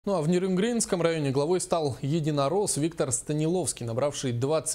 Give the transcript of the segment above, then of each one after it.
Ну а в Нерюнгринском районе главой стал единорос Виктор Станиловский, набравший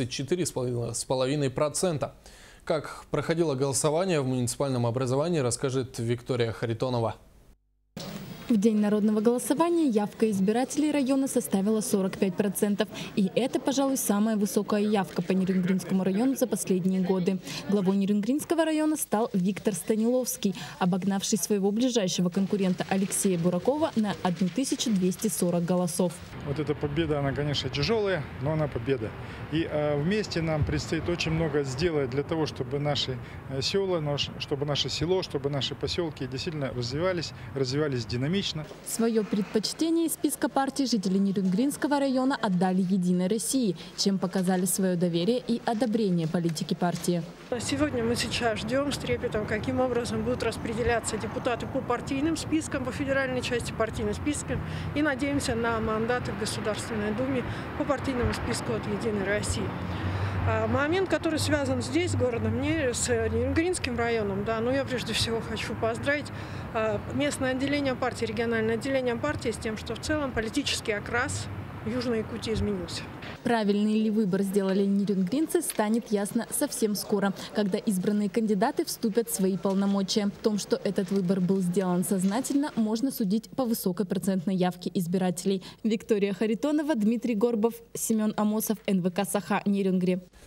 24,5%. Как проходило голосование в муниципальном образовании, расскажет Виктория Харитонова. В день народного голосования явка избирателей района составила 45%. И это, пожалуй, самая высокая явка по Нерюнгринскому району за последние годы. Главой Нерюнгринского района стал Виктор Станиловский, обогнавший своего ближайшего конкурента Алексея Буракова на 1240 голосов. Вот эта победа, она, конечно, тяжелая, но она победа. И вместе нам предстоит очень много сделать для того, чтобы наши села, чтобы наше село, чтобы наши поселки действительно развивались динамично. Свое предпочтение из списка партий жители Нерюнгринского района отдали «Единой России», чем показали свое доверие и одобрение политики партии. Сегодня мы сейчас ждем с трепетом, каким образом будут распределяться депутаты по партийным спискам, по федеральной части партийным спискам, и надеемся на мандаты в Государственной Думе по партийному списку от «Единой России». Момент, который связан здесь, с городом, с Нерюнгринским районом, я прежде всего хочу поздравить местное отделение партии, региональное отделение партии с тем, что в целом политический окрас Южной Якутии изменился. Правильный ли выбор сделали нерюнгринцы, станет ясно совсем скоро, когда избранные кандидаты вступят в свои полномочия. В том, что этот выбор был сделан сознательно, можно судить по высокой процентной явке избирателей. Виктория Харитонова, Дмитрий Горбов, Семен Амосов, НВК «Саха», Нерюнгри.